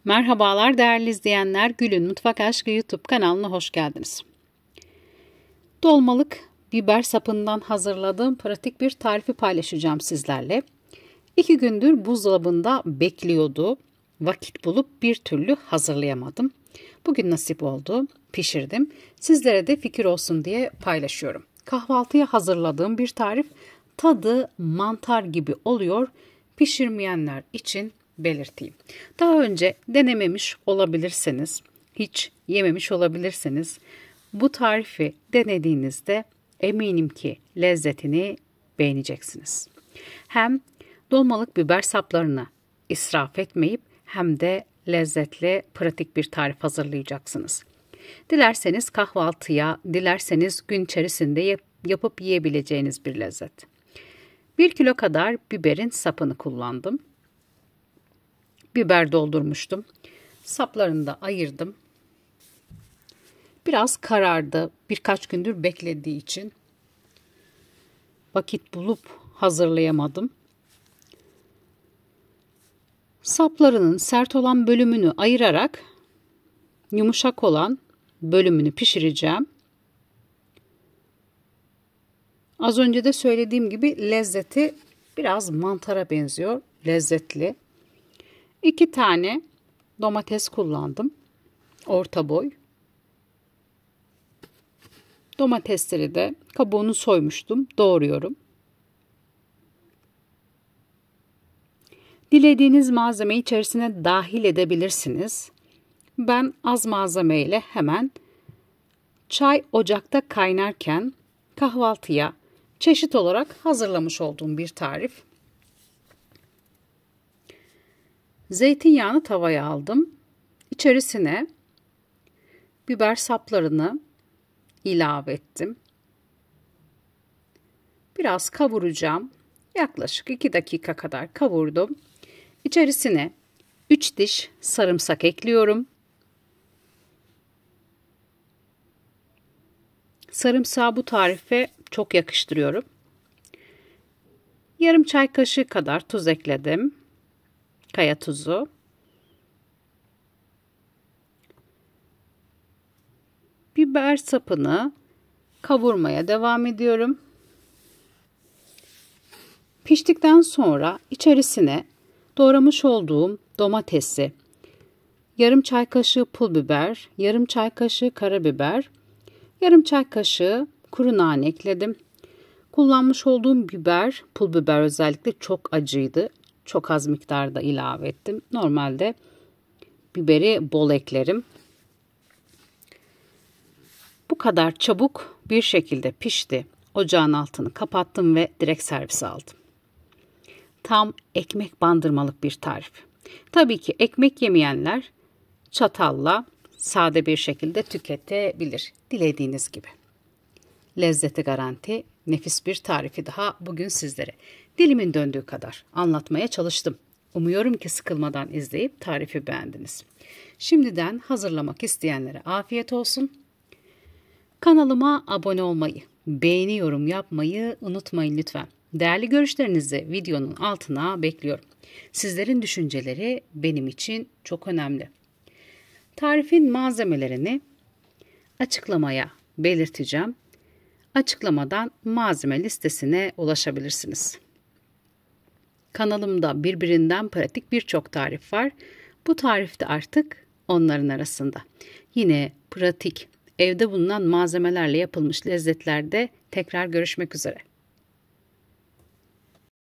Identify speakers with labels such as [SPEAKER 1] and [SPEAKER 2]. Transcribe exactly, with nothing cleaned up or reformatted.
[SPEAKER 1] Merhabalar değerli izleyenler, Gül'ün Mutfak Aşkı YouTube kanalına hoş geldiniz. Dolmalık biber sapından hazırladığım pratik bir tarifi paylaşacağım sizlerle. İki gündür buzdolabında bekliyordu. Vakit bulup bir türlü hazırlayamadım. Bugün nasip oldu, pişirdim. Sizlere de fikir olsun diye paylaşıyorum. Kahvaltıya hazırladığım bir tarif, tadı mantar gibi oluyor. Pişirmeyenler için belirteyim. Daha önce denememiş olabilirseniz, hiç yememiş olabilirseniz bu tarifi denediğinizde eminim ki lezzetini beğeneceksiniz. Hem dolmalık biber saplarını israf etmeyip hem de lezzetli, pratik bir tarif hazırlayacaksınız. Dilerseniz kahvaltıya, dilerseniz gün içerisinde yap- yapıp yiyebileceğiniz bir lezzet. Bir kilo kadar biberin sapını kullandım. Biber doldurmuştum. Saplarını da ayırdım. Biraz karardı. Birkaç gündür beklediği için vakit bulup hazırlayamadım. Saplarının sert olan bölümünü ayırarak yumuşak olan bölümünü pişireceğim. Az önce de söylediğim gibi lezzeti biraz mantara benziyor. Lezzetli. İki tane domates kullandım. Orta boy. Domatesleri de kabuğunu soymuştum. Doğruyorum. Dilediğiniz malzemeyi içerisine dahil edebilirsiniz. Ben az malzemeyle hemen çay ocakta kaynarken kahvaltıya çeşit olarak hazırlamış olduğum bir tarif. Zeytinyağını tavaya aldım. İçerisine biber saplarını ilave ettim. Biraz kavuracağım. Yaklaşık iki dakika kadar kavurdum. İçerisine üç diş sarımsak ekliyorum. Sarımsağı bu tarife çok yakıştırıyorum. Yarım çay kaşığı kadar tuz ekledim. Kaya tuzu. Biber sapını kavurmaya devam ediyorum. Piştikten sonra içerisine doğramış olduğum domatesi, yarım çay kaşığı pul biber, yarım çay kaşığı karabiber, yarım çay kaşığı kuru nane ekledim. Kullanmış olduğum biber, pul biber özellikle çok acıydı. Çok az miktarda ilave ettim. Normalde biberi bol eklerim. Bu kadar çabuk bir şekilde pişti. Ocağın altını kapattım ve direkt servise aldım. Tam ekmek bandırmalık bir tarif. Tabii ki ekmek yemeyenler çatalla sade bir şekilde tüketebilir. Dilediğiniz gibi. Lezzeti garanti, nefis bir tarifi daha bugün sizlere dilimin döndüğü kadar anlatmaya çalıştım. Umuyorum ki sıkılmadan izleyip tarifi beğendiniz. Şimdiden hazırlamak isteyenlere afiyet olsun. Kanalıma abone olmayı, beğeni yorum yapmayı unutmayın lütfen. Değerli görüşlerinizi videonun altına bekliyorum. Sizlerin düşünceleri benim için çok önemli. Tarifin malzemelerini açıklamaya belirteceğim. Açıklamadan malzeme listesine ulaşabilirsiniz. Kanalımda birbirinden pratik birçok tarif var. Bu tarif de artık onların arasında. Yine pratik, evde bulunan malzemelerle yapılmış lezzetlerde tekrar görüşmek üzere.